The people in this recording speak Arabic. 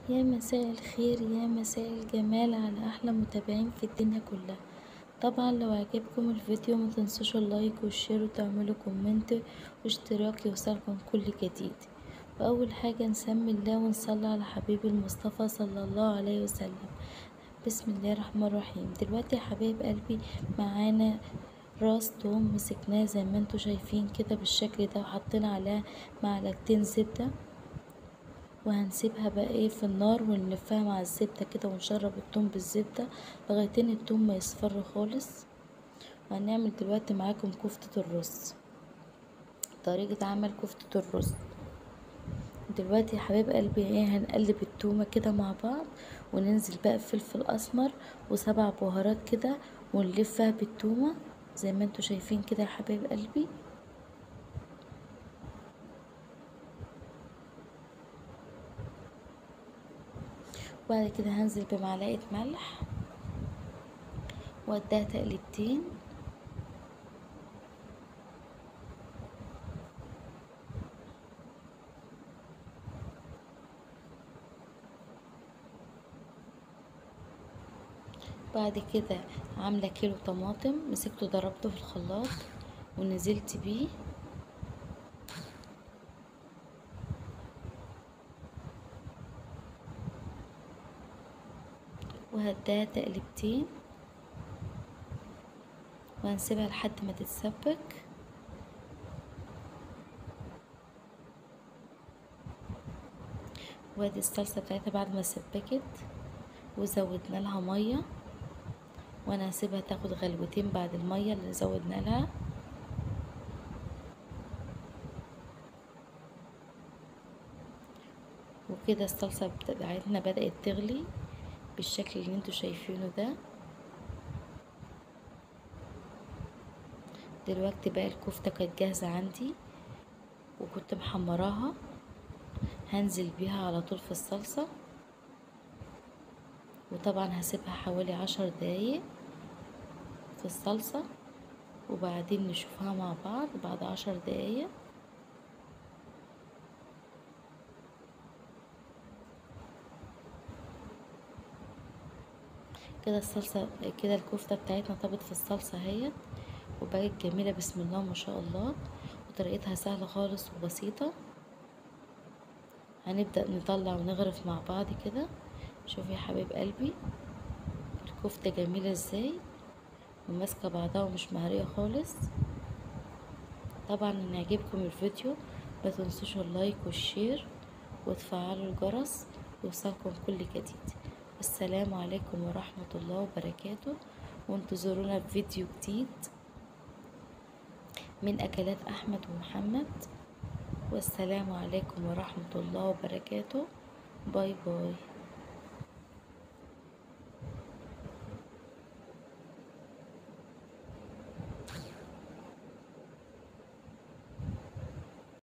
يا مساء الخير، يا مساء الجمال على احلى متابعين في الدنيا كلها. طبعا لو عجبكم الفيديو ما تنسوش اللايك والشير وتعملوا كومنت واشتراك يوصلكم كل جديد. واول حاجة نسمي الله ونصلي على حبيب المصطفى صلى الله عليه وسلم. بسم الله الرحمن الرحيم. دلوقتي يا حبايب قلبي معانا راس توم، مسكناه زي ما انتوا شايفين كده بالشكل ده، وحطينا عليها معلقتين زبدة، وهنسيبها بقى ايه في النار ونلفها مع الزبدة كده ونشرب التوم بالزبدة لغايتين التوم ما يصفر خالص. وهنعمل دلوقتي معاكم كفتة الرز. طريقة عمل كفتة الرز دلوقتي يا حبايب قلبي ايه، هنقلب التومة كده مع بعض وننزل بقى بفلفل اسمر وسبع بهارات كده ونلفها بالتومة زي ما انتوا شايفين كده يا حبايب قلبي. وبعد كده هنزل بمعلقة ملح واديها تقليبتين. بعد كده عاملة كيلو طماطم، مسكته ضربته في الخلاط ونزلت بيه، وهديها تقليبتين وهنسيبها لحد ما تتسبك. وادي الصلصة بتاعتها بعد ما سبكت وزودنا لها مية، وانا هسيبها تاخد غلوتين بعد المية اللي زودنا لها. وكده الصلصة بتاعتنا بدأت تغلي بالشكل اللي انتوا شايفينه ده. دلوقتي بقى الكفتة كانت جاهزة عندي وكنت محمراها، هنزل بيها على طول في الصلصة، وطبعا هسيبها حوالي 10 دقايق في الصلصة، وبعدين نشوفها مع بعض بعد 10 دقايق. كده الصلصة كده الكفتة بتاعتنا طابت في الصلصة اهيت وبقت جميلة بسم الله ما شاء الله، وطريقتها سهلة خالص وبسيطة. هنبدأ نطلع ونغرف مع بعض كده. شوفي يا حبيب قلبي الكفتة جميلة ازاي وماسكة بعضها ومش مهرية خالص. طبعا ان يعجبكم الفيديو ما تنسوش اللايك والشير وتفعلوا الجرس يوصلكم كل جديد. السلام عليكم ورحمة الله وبركاته، وانتظرونا في فيديو جديد من أكلات أحمد ومحمد. والسلام عليكم ورحمة الله وبركاته. باي باي.